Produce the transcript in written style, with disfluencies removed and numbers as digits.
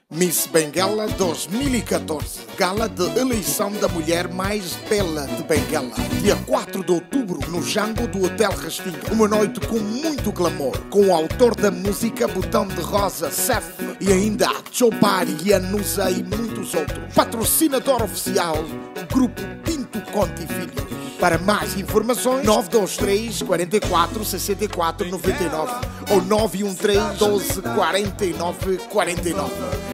Miss Benguela 2014, gala de eleição da mulher mais bela de Benguela. Dia 4 de outubro, no Jango do Hotel Rastinga. Uma noite com muito glamour, com o autor da música Botão de Rosa, Cef, e ainda Chobari, Yanusa e muitos outros. Patrocinador oficial, Grupo Pinto Conti Filhos. Para mais informações, 923 44 64 99 ou 913 12 49 49.